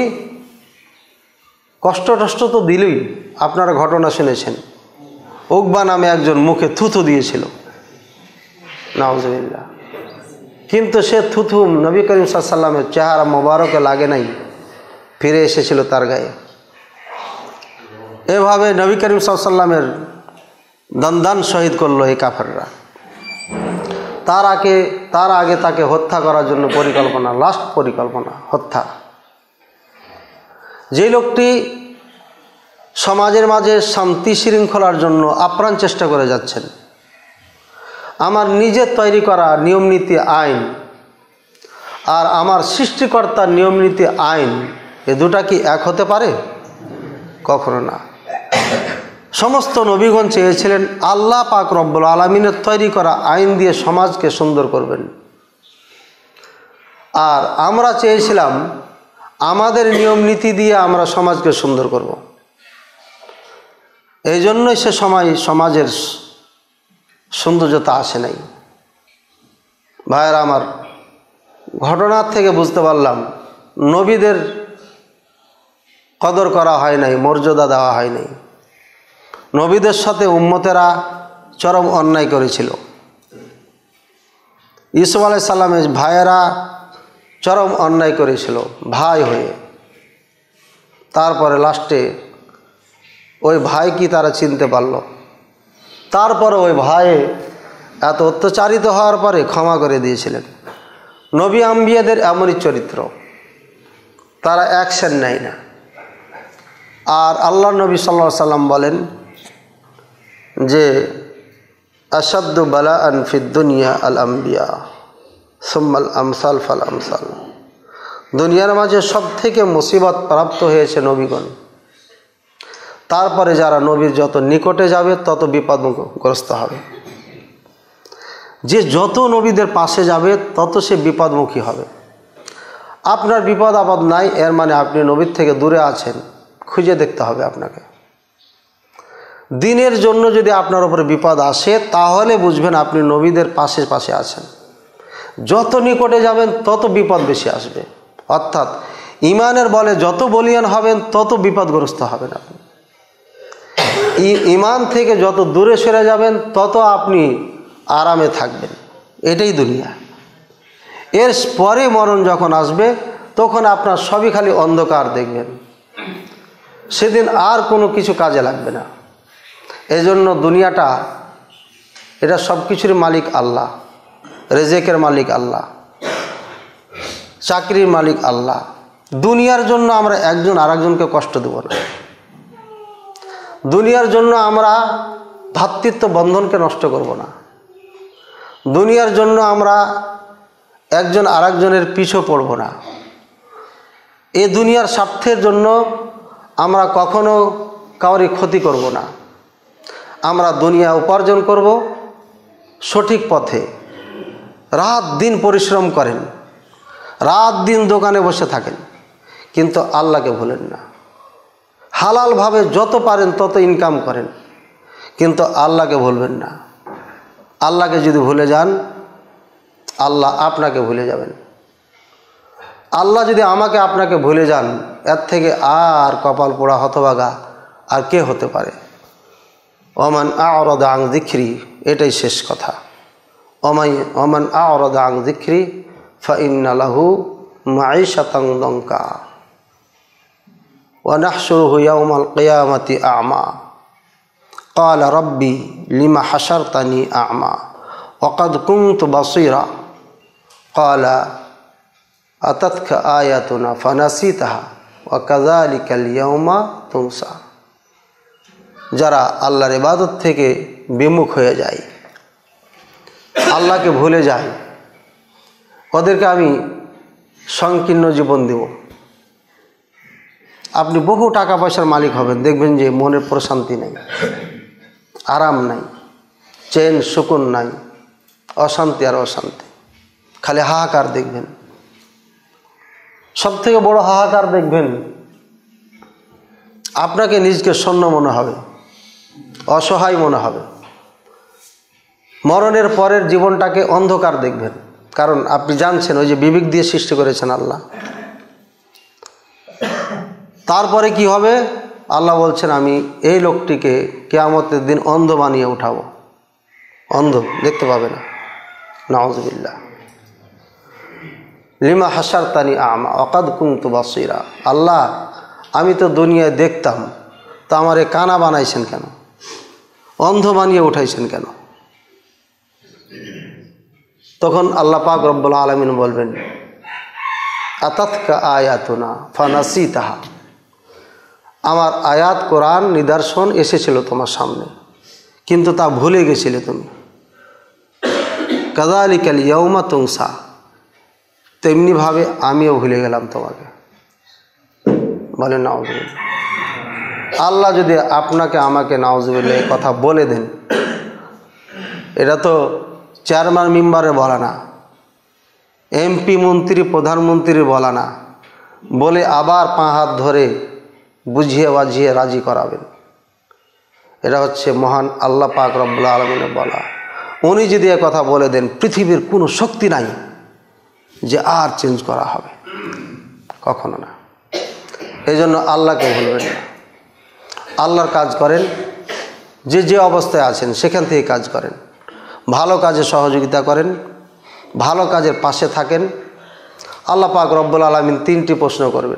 কষ্ট টষ্ট তো দিলই। আপনারা ঘটনা শুনেছেন, উকবা নামে একজন মুখে থুথু দিয়েছিল, নাউজুবিল্লাহ। কিন্তু সে থুথু নবী করিম সাল্লাল্লাহু আলাইহি সাল্লামের চেহারা মোবারকে লাগে নাই, ফিরে এসেছিল তার গায়ে। এভাবে নবী করিম সাল্লাল্লাহু আলাইহি সাল্লামের দন্দান শহীদ করলো এই কাফেররা। তার আগে তার আগে তাকে হত্যা করার জন্য পরিকল্পনা, লাস্ট পরিকল্পনা হত্যা। যে লোকটি সমাজের মাঝে শান্তি শৃঙ্খলার জন্য আপ্রাণ চেষ্টা করে যাচ্ছেন, আমার নিজের তৈরি করা নিয়মনীতি আইন আর আমার সৃষ্টিকর্তার নিয়মনীতি আইন, এ দুটা কি এক হতে পারে? কখনো না। সমস্ত নবীগণ চেয়েছিলেন আল্লাহ পাক রব্বুল আলামিনের তৈরি করা আইন দিয়ে সমাজকে সুন্দর করবেন, আর আমরা চেয়েছিলাম আমাদের নিয়ম নীতি দিয়ে আমরা সমাজকে সুন্দর করব। এই জন্যই সে সময় সমাজের সৌন্দর্যতা আসে নাই। ভাইয়েরা আমার, ঘটনার থেকে বুঝতে পারলাম নবীদের কদর করা হয় নাই, মর্যাদা দেওয়া হয় নাই। নবীদের সাথে উম্মতেরা চরম অন্যায় করেছিল। ইউসুফ আলাইহিস সালামের ভাইয়েরা চরম অন্যায় করেছিল ভাই হয়ে। তারপরে লাস্টে ওই ভাই কি তারা চিনতে পারল। তারপরে ওই ভাই এত অত্যাচারিত হওয়ার পরে ক্ষমা করে দিয়েছিলেন। নবী আম্বিয়াদের এমনই চরিত্র, তারা অ্যাকশন নেয় না। আর আল্লাহ নবী সাল্লাল্লাহু আলাইহি সাল্লাম বলেন যে আশাদ্দু বালাআন ফিদ দুনিয়া আল আম্বিয়া সুম্মাল আমসাল ফাল আমসাল, দুনিয়ার মাঝে সব থেকে মুসিবত প্রাপ্ত হয়েছে নবীগণ, তারপরে যারা নবীর যত নিকটে যাবে তত বিপদগ্রস্ত হবে। যে যত নবীদের পাশে যাবে তত সে বিপদমুখী হবে। আপনার বিপদ আপদ নাই এর মানে আপনি নবীর থেকে দূরে আছেন, খুঁজে দেখতে হবে আপনাকে। দিনের জন্য যদি আপনার উপরে বিপদ আসে তাহলে বুঝবেন আপনি নবীদের পাশে পাশে আছেন। যত নিকটে যাবেন তত বিপদ বেশি আসবে, অর্থাৎ ইমানের বলে যত বলিয়ান হবেন তত বিপদগ্রস্ত হবেন আপনি। ইমান থেকে যত দূরে সরে যাবেন তত আপনি আরামে থাকবেন। এটাই দুনিয়া। এর পরে মরণ যখন আসবে তখন আপনার সবই খালি অন্ধকার দেখবেন, সেদিন আর কোনো কিছু কাজে লাগবে না। এই জন্য দুনিয়াটা, এটা সব কিছুর মালিক আল্লাহ, রেজেকের মালিক আল্লাহ, চাকরির মালিক আল্লাহ। দুনিয়ার জন্য আমরা একজন আরেকজনকে কষ্ট দেব না। দুনিয়ার জন্য আমরা ভ্রাতৃত্ব বন্ধনকে নষ্ট করব না। দুনিয়ার জন্য আমরা একজন আরেকজনের পিছু পড়ব না। এই দুনিয়ার স্বার্থের জন্য আমরা কখনো কাউরি ক্ষতি করব না। আমরা দুনিয়া উপার্জন করব সঠিক পথে। রাত দিন পরিশ্রম করেন, রাত দিন দোকানে বসে থাকেন, কিন্তু আল্লাহকে ভুলেন না। হালালভাবে যত পারেন তত ইনকাম করেন, কিন্তু আল্লাহকে ভুলবেন না। আল্লাহকে যদি ভুলে যান আল্লাহ আপনাকে ভুলে যাবেন। আল্লাহ যদি আমাকে আপনাকে ভুলে যান এর থেকে আর কপাল পোড়া হতভাগা আর কে হতে পারে। ওমান আ'রাদা আন যিকরি, এটাই শেষ কথা। ওমাই ওমান আ'রাদা আন যিকরি ফাইন্না লাহু মাঈশাতান দানকা ওয়া নাহশুরুহু ইয়াওমাল কিয়ামাতি আ'মা ক্বালা রাব্বি লিমা হাশারতানি আ'মা ওয়া ক্বাদ কুনতু বাসীরা ক্বালা আতাতকা আয়াতুনা ফানাসিতাহা ওয়া কাযালিকাল ইয়াওমা তুনসা। যারা আল্লাহর ইবাদত থেকে বিমুখ হয়ে যায়, আল্লাহকে ভুলে যায়, ওদেরকে আমি সংকীর্ণ জীবন দেব। আপনি বহু টাকা পয়সার মালিক হবেন, দেখবেন যে মনের প্রশান্তি নেই, আরাম নাই, চেন সুকুন নাই, অশান্তি আর অশান্তি, খালি হাহাকার দেখবেন। সব থেকে বড় হাহাকার দেখবেন, আপনাকে নিজকে শূন্য মনে হবে, অসহায় মনে হবে। মরণের পরের জীবনটাকে অন্ধকার দেখবেন, কারণ আপনি জানছেন ওই যে বিবেক দিয়ে সৃষ্টি করেছেন আল্লাহ। তারপরে কি হবে? আল্লাহ বলছেন আমি এই লোকটিকে কিয়ামতের দিন অন্ধ বানিয়ে উঠাবো। অন্ধ, দেখতে পাবে না। নাউযুবিল্লাহ। লিমা হাশারতানি আ'মা ওয়া ক্বাদ কুনতু বাসীরা। আল্লাহ, আমি তো দুনিয়ায় দেখতাম, তো আমারে কানা বানাইছেন কেন? অন্ধ বানিয়ে উঠাইছেন কেন? তখন আল্লাহ পাক রব্বুল আলামিন বলবেন আতাতকা আয়াতুনা ফানাসিতাহা। আমার আয়াত কোরআন নিদর্শন এসেছিল তোমার সামনে, কিন্তু তা ভুলে গেছিলে তুমি। কাযালিকাল ইয়াওমা তুনসা, তেমনিভাবে আমিও ভুলে গেলাম তোমাকে। বলেন নাউযুবিল্লাহ। আল্লাহ যদি আপনাকে আমাকে নাউযুবিল্লাহ এই কথা বলে দেন, এটা তো চেয়ারম্যান মেম্বারে বলা না, এমপি মন্ত্রী প্রধানমন্ত্রী বলা না, বলে আবার পা হাত ধরে বুঝিয়ে বাজিয়ে রাজি করাবেন। এটা হচ্ছে মহান আল্লাহ পাক রব্বুল আলামিনের বলা। উনি যদি এ কথা বলে দেন, পৃথিবীর কোনো শক্তি নাই যে আর চেঞ্জ করা হবে, কখনো না। এই জন্য আল্লাহকে ভুলবেন না। আল্লাহর কাজ করেন, যে যে অবস্থায় আছেন সেখান থেকে কাজ করেন, ভালো কাজে সহযোগিতা করেন, ভালো কাজের পাশে থাকেন। আল্লাহ পাক রব্বুল আলামিন তিনটি প্রশ্ন করবেন।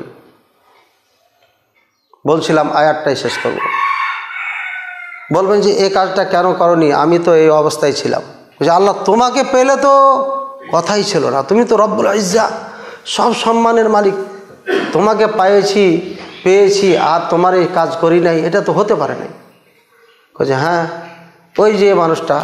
বলছিলাম আয়াতটাই শেষ করব। বলবেন যে এই কাজটা কেন করনি, আমি তো এই অবস্থায় ছিলাম। যে আল্লাহ, তোমাকে পেলে তো কথাই ছিল না, তুমি তো রব্বুল ইজ্জা, সব সম্মানের মালিক, তোমাকে পেয়েছি পেয়েছি আর তোমার এই কাজ করি নাই, এটা তো হতে পারে নাই। বলছে হ্যাঁ, ওই যে মানুষটা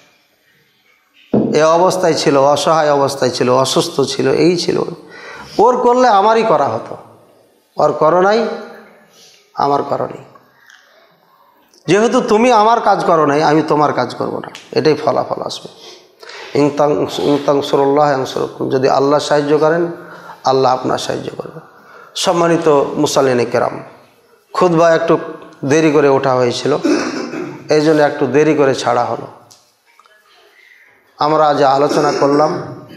এ অবস্থায় ছিল, অসহায় অবস্থায় ছিল, অসুস্থ ছিল, এই ছিল, ওর করলে আমারই করা হতো, ওর করো নাই, আমার করনি। যেহেতু তুমি আমার কাজ করো নাই, আমি তোমার কাজ করব না, এটাই ফলাফল আসবে। ইনতাং ইনতাংসুরুল্লাহ ইয়ানসুরকুম, যদি আল্লাহ সাহায্য করেন আল্লাহ আপনার সাহায্য করবে। সম্মানিত মুসাল্লিনে কেরাম, খুতবা একটু দেরি করে ওঠা হয়েছিল, এই জন্য একটু দেরি করে ছাড়া হলো। আমরা আজ আলোচনা করলাম,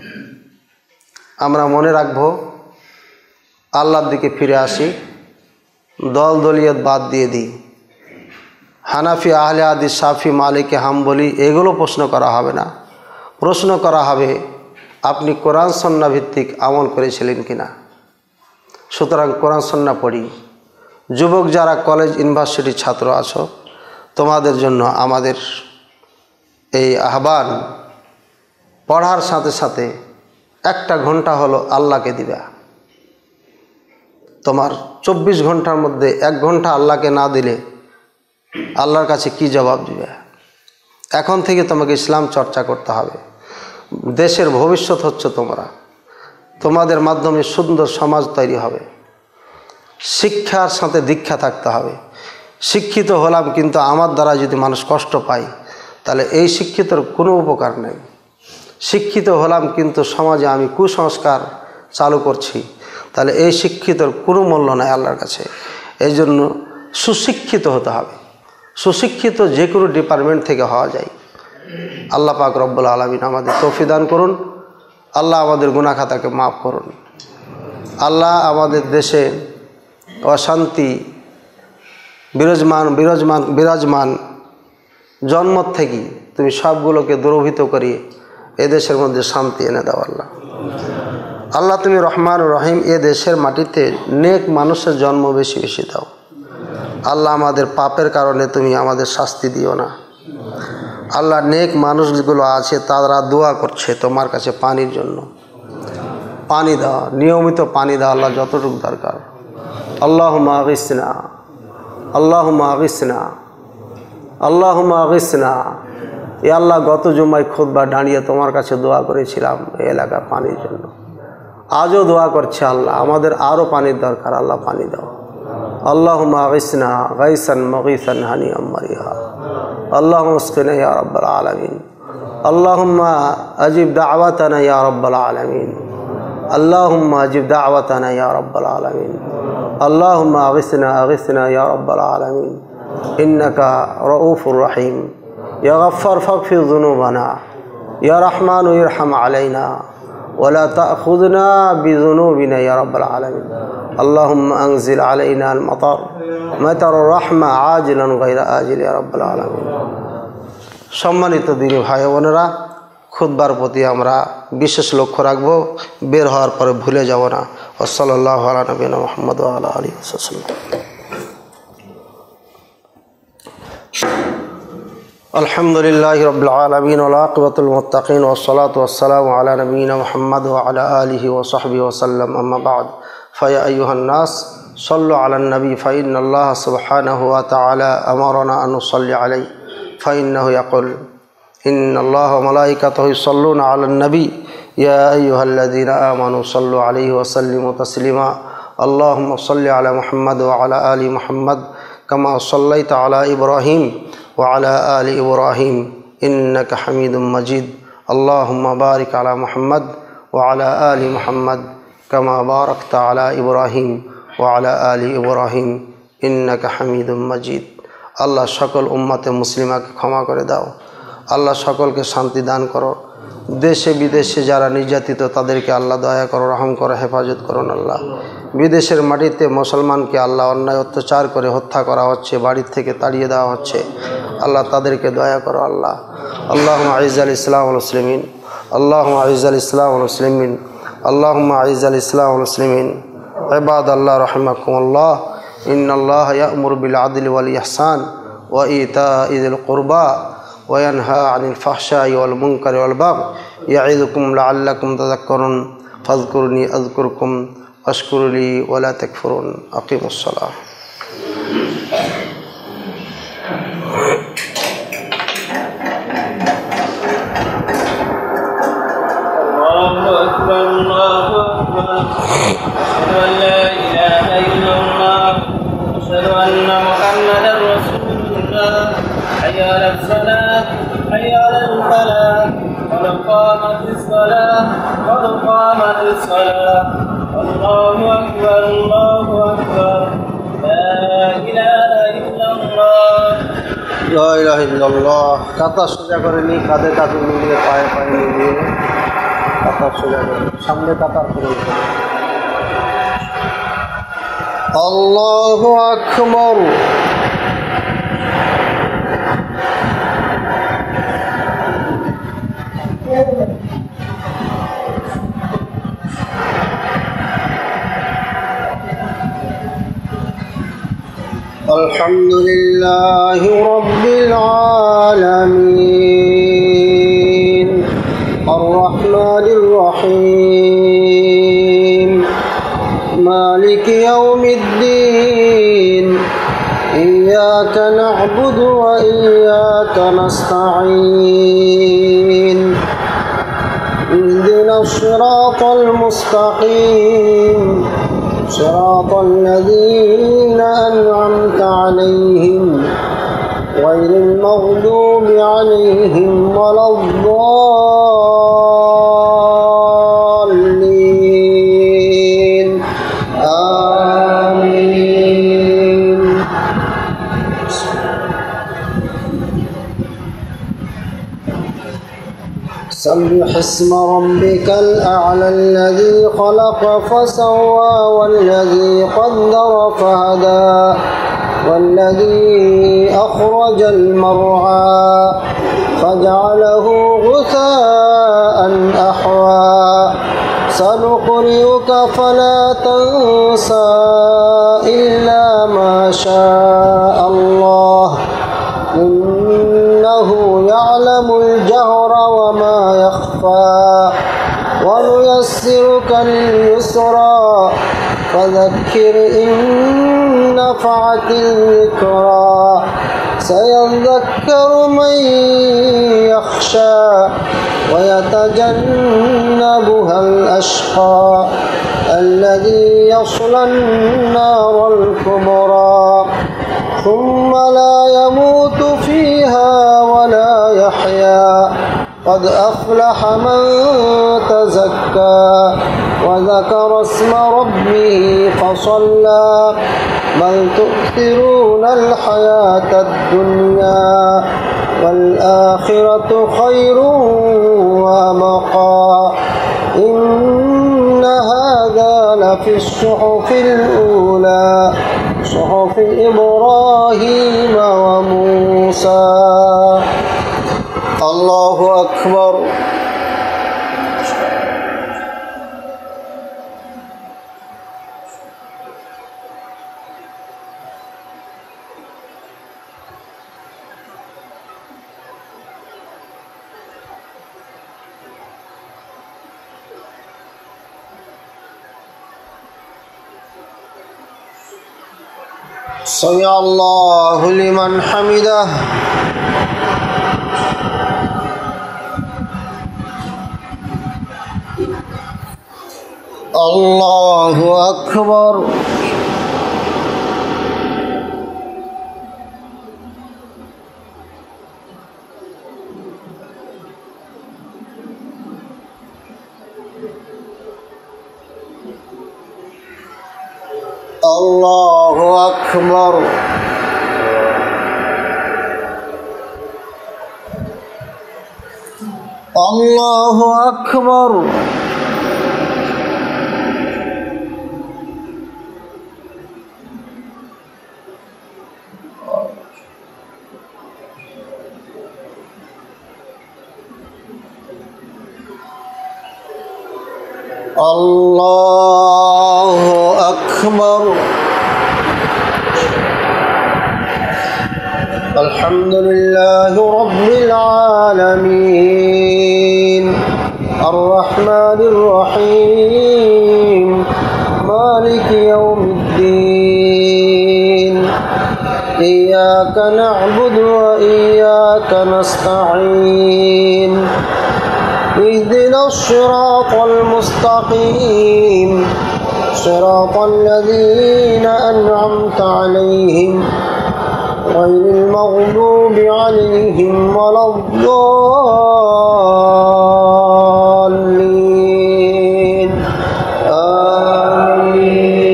আমরা মনে রাখব আল্লাহর দিকে ফিরে আসি, দল দলিয়ত বাদ দিয়ে দিই। হানাফি, আহলে হাদিস, শাফি, মালিকি, হাম্বলি এগুলো প্রশ্ন করা হবে না। প্রশ্ন করা হবে আপনি কোরআন সুন্নাহ ভিত্তিক আমল করেছিলেন কিনা। সুতরাং কোরআন সুন্নাহ পড়ি। যুবক যারা কলেজ ইউনিভার্সিটির ছাত্র আছো, তোমাদের জন্য আমাদের এই আহ্বান, পড়ার সাথে সাথে একটা ঘন্টা হলো আল্লাহকে দিবা। তোমার চব্বিশ ঘন্টার মধ্যে এক ঘন্টা আল্লাহকে না দিলে আল্লাহর কাছে কি জবাব দিবে? এখন থেকে তোমাকে ইসলাম চর্চা করতে হবে। দেশের ভবিষ্যৎ হচ্ছে তোমরা, তোমাদের মাধ্যমে সুন্দর সমাজ তৈরি হবে। শিক্ষার সাথে দীক্ষা থাকতে হবে। শিক্ষিত হলাম কিন্তু আমার দ্বারা যদি মানুষ কষ্ট পায়, তাহলে এই শিক্ষিতর কোনো উপকার নেই। শিক্ষিত হলাম কিন্তু সমাজে আমি কুসংস্কার চালু করছি, তাহলে এই শিক্ষিতর কোনো মূল্য নাই আল্লাহর কাছে। এই জন্য সুশিক্ষিত হতে হবে। সুশিক্ষিত যে কোনো ডিপার্টমেন্ট থেকে হওয়া যায়। আল্লাহ পাক রব্বুল আলামিন আমাদের তৌফিক দান করুন। আল্লাহ আমাদের গুনাহ খাতাকে মাফ করুন। আল্লাহ আমাদের দেশে অশান্তি বিরাজমান বিরাজমান বিরাজমান জন্ম থেকে তুমি সবগুলোকে দূরীভূত করিয়ে এদেশের মধ্যে শান্তি এনে দাও। আল্লাহ আল্লাহ তুমি রহমান রহিম, এ দেশের মাটিতে নেক মানুষের জন্ম বেশি বেশি দাও। আল্লাহ আমাদের পাপের কারণে তুমি আমাদের শাস্তি দিও না। আল্লাহ নেক মানুষগুলো আছে, তারা দোয়া করছে তোমার কাছে পানির জন্য। পানি দাও, নিয়মিত পানি দাও আল্লাহ, যতটুকু দরকার। আল্লাহুম্মা আগিসনা, আল্লাহুম্মা আগিসনা, আল্লাহুম্মা আগিসনা। এ আল্লাহ, গত জুমায় খুতবা দাঁড়িয়ে তোমার কাছে দোয়া করেছিলাম এই এলাকা পানির জন্য। আজও দোয়া করছে আল্লাহ, আমাদের আরও পানির দরকার, আল্লাহ পানি দাও। আল্লাহুম্মা আগিসনা গাইসান মুগীসান হানিয়াম মারিহা। আল্লাহুম্মা আসকিনা ইয়া রাব্বাল আলামিন। আল্লাহুম্মা আজিব দাওয়াতানা ইয়া রাব্বাল আলামিন। আল্লাহুম্মা আজিব দাওয়াতানা ইয়া রাব্বাল আলামিন। আল্লাহুম্মা আগিসনা আগিসনা ইয়া রাব্বাল আলামিন। ইন্নাকা রাউফুর রহিম। ইয়া গফফার ফাগফির যুনুবানা। ইয়া রহমান ইরহাম আলাইনা ওয়ালা তাখুযনা বিযুনুবিনা ইয়া রাব্বাল আলামিন। আল্লাহুম্মা আনজিল আলাইনা আল মাতার মাতারুর রাহমা আজিলান গায়রা আজিল ইয়া রাব্বাল আলামিন। সম্মানিত দিনী ভাই বোনেরা, খুতবার প্রতি আমরা বিশেষ লক্ষ্য রাখব, বের হওয়ার পরে ভুলে যাব না। সাল্লাল্লাহু আলা নবিয়িনা মুহাম্মদ ওয়া আলা আলিহি ওয়াসাল্লাম। আলহামদুলিল্লাহি রাব্বিল আলামিন ওয়াল আকিবাতুল মুত্তাকিন ওয়াস সালাতু ওয়াস সালামু আলা নবিয়িনা মুহাম্মদ ওয়া আলা আলিহি ওয়া সাহবিহি ওয়া সাল্লাম। আম্মা বা'দ, ফায়া আইয়ুহান নাস সাল্লু আলান নবী ফাইন্নাল্লাহা সুবহানাহু ওয়া তাআলা আমারানা আন নুসাল্লি আলাইহি ফাইন্নাহু ইয়াকুল ইন্নাল্লাহা ওয়া মালাইকাতাহু ইউসাল্লুনা আলান নবী ইয়া আইয়ুহাল্লাযীনা আমানু সাল্লু আলাইহি ওয়া সাল্লিমু তাসলিমা। আল্লাহুম্মা সাল্লি আলা মুহাম্মদ ওয়া আলা আলি মুহাম্মদ কামা সাল্লাইতা আলা ইব্রাহিম ওয়া আলা আলি ইব্রাহিম ইন্নাকা হামিদুম মাজিদ। আল্লাহুম্মা বারিক আলা মুহাম্মদ ওয়া আলা আলি মুহাম্মদ কামা বারাকতা আলা ইব্রাহিম ওয়া আলা আলি ইব্রাহিম ইন্নাকা হামিদুম মাজিদ। আল্লাহ সকল উম্মতে মুসলিমাকে ক্ষমা করে দাও। আল্লাহ সকলকে শান্তি দান করো। দেশে বিদেশে যারা নির্যাতিত তাদেরকে আল্লাহ দয়া করো, রহম করো, হেফাজত করুন। আল্লাহ বিদেশের মাটিতে মুসলমানকে আল্লাহ অন্যায় অত্যাচার করে হত্যা করা হচ্ছে, বাড়ির থেকে তাড়িয়ে দেওয়া হচ্ছে, আল্লাহ তাদেরকে দয়া করো। আল্লাহ আল্লাহুম্মা আইজ্জাল ইসলাম ওয়াল মুসলিমিন, আল্লাহুম্মা আইজ্জাল ইসলাম ওয়াল মুসলিমিন, আল্লাহুম্মা আইজ্জাল ইসলাম ওয়াল মুসলিমিন। ইবাদাল্লাহ রাহিমাকুমুল্লাহ, ইন্নাল্লাহা ইয়া'মুরু বিল আদলি ওয়াল ইহসান ওয়া ইতাইযিল কুরবা ওয়া ইয়ানহা আনিল ফাহশাই ওয়াল মুনকারি ওয়াল বাগই ইয়া'iযুকুম লাআল্লাকুম তাযাক্কারুন। ফাযকুরুনি আযকুরকুম ওয়াশকুরুলি ওয়া লা তাকফুরুন। আকিমুস সালাহ। আল্লাহু আকবার, আল্লাহু আকবার। আশহাদু আল লা ইলাহা ইল্লাল্লাহ ওয়া আশহাদু আন্না মুহাম্মাদার রাসূলুল্লাহ। হাইয়া আলাস সালাহ, হাইয়া আলাল ফালাহ, قد قامت الصلاة، قد قامت الصلاة. الله أكبر، الله أكبر. لا إله লা ইলাহা ইল্লাল্লাহ। কাতা সোজা করে নি, কাঁধে কাঁধে মিলিয়ে, পায়ে পায়ে মিলিয়ে কাতা সোজা করে, সামনে কাতার করে। আল্লাহু আকবার। আলহামদুলিল্লাহি রাব্বিল আলামিন আর রহমানির রহিম মালিকি ইয়াউমিদ্দিন ইয়্যাকা না'বুদু ওয়া ইয়্যাকা নাস্তাঈন ইহদিনাস সিরাতাল মুস্তাকিম صراط الذين أنعمت عليهم غير المغضوب عليهم ولا الضالين آمين. سبح اسم ربك الأعلى الذي خلق فسوى والذي قدر فهدى والذي أخرج المرعى فجعله غثاء أحوى سنقرئك فلا تنسى إلا ما شاء الله إنه يعلم الجهر وما يخفى ونيسرك لليسرى فذكر إن نفعت الذكرى سيذكر من يخشى ويتجنبها الأشقى الذي يصلى النار الكبرى ثم لا يموت فيها ولا يحيا قد أفلح من تزكى وذكر اسم ربه فصلى بل تؤثرون الحياة الدنيا والآخرة خير وأبقى إن هذا لفي الصحف الأولى صحف إبراهيم وموسى. الله أكبر. سمع الله لمن حمده. الله أكبر. الله أكبر. الله أكبر. الله أكبر. الحمد لله رب العالمين الرحمن الرحيم مالك يوم الدين إياك نعبد وإياك نستعين اهدنا الصراط المستقيم صراط الذين أنعمت عليهم غير المغضوب عليهم ولا الضالين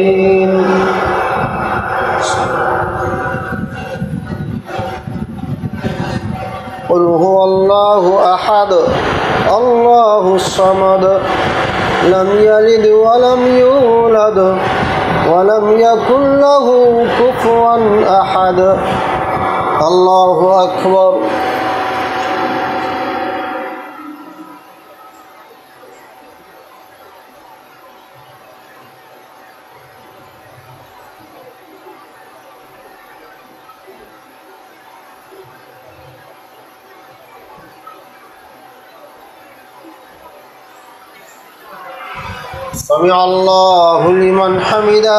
آمين. الصمد لم يلد ولم يولد ولم يكن له كفوا أحد الله أكبر سمع الله لمن حمده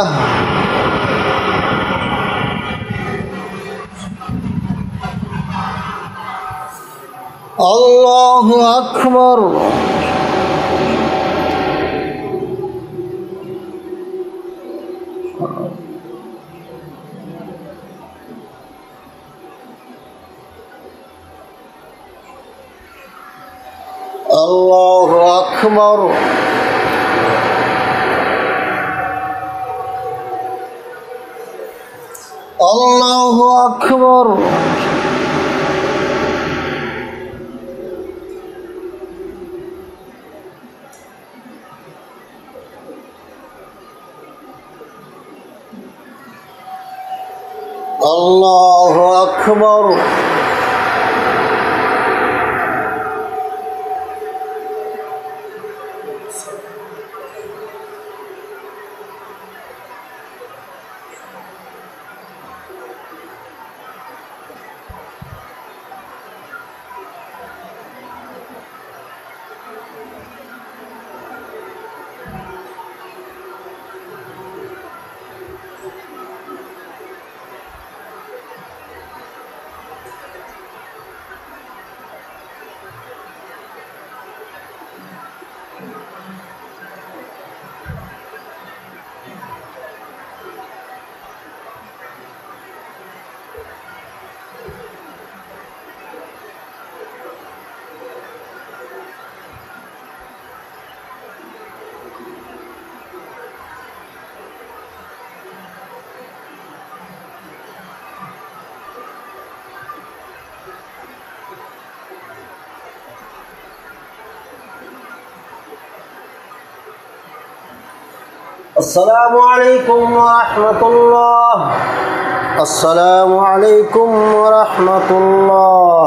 الله أكبر الله أكبر الله أكبر الله أكبر السلام عليكم ورحمة الله السلام عليكم ورحمة الله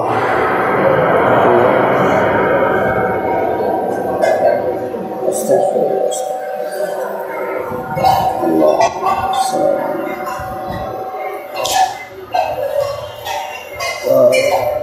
استغفر الله السلام